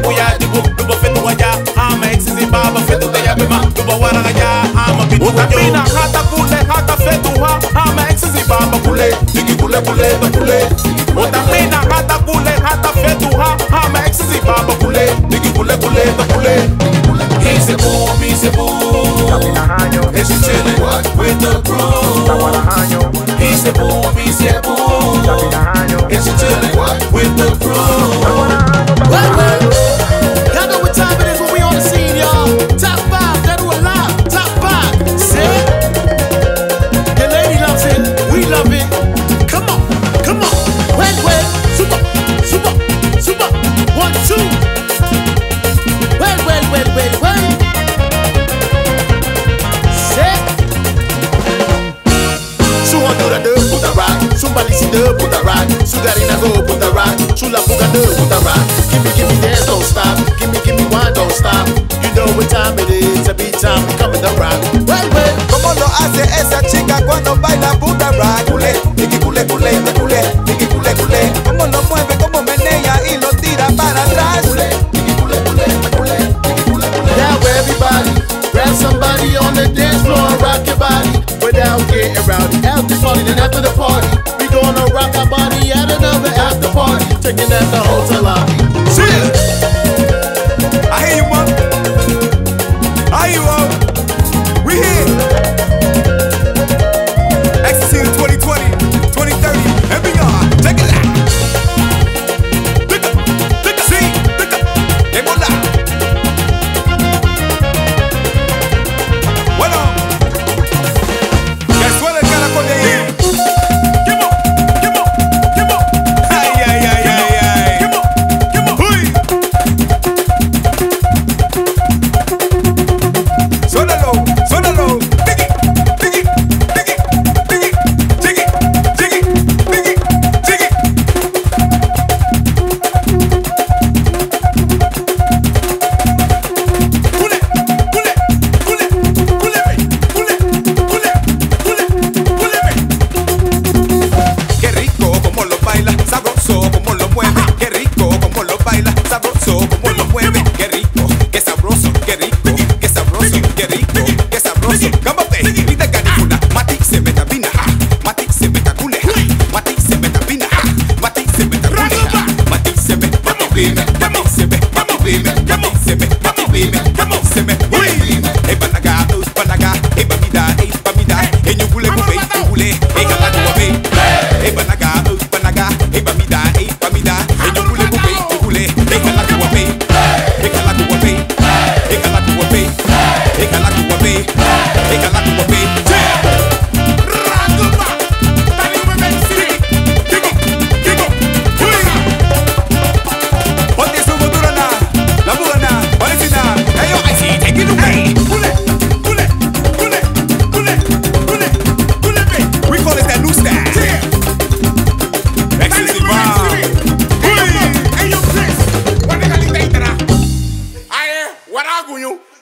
buya dibu duba fetu waja ama Xcstacy baba fetu te yabema duba wara ya ama bitu utamina hata kule hata fetu ha ama Xcstacy baba kule digi kule kule kule utamina hata kule hata fetu ha ama Xcstacy baba kule digi kule kule kule. He's a boom, he's a boom. And she's chilling with the crew. He's a boom, he's a boom. And she's chilling with the crew. Well, y'all know what time it is when we on the scene, y'all. Top 5, that do a lot. Top 5, say. Your lady loves it, we love it. Come on, come on. Well, super, super, super. 1, 2. Well. Set. Suhondura de puta rock. Somebody de puta rock. Sugarina go puta rock. Chula puga de puta rock. Give me dance, don't stop. Give me wine, don't stop. You know what time it is. Every time we coming to rock. Well. ¿Cómo lo hace esa chica cuando baila puta rock? Culé, niki culé, culé. ¿Cómo lo mueve, cómo menea y lo tira para atrás? Culé, niki culé. Now everybody, grab somebody on the dance floor and rock your body without getting rowdy. After party, then after the party, we gonna rock our body at another after party, taking at the hotel lobby. Chill. I hear you, man. I hear you, we here. Xcstacy 2020, 2030, and beyond. Check it out. See, game on live. What are you?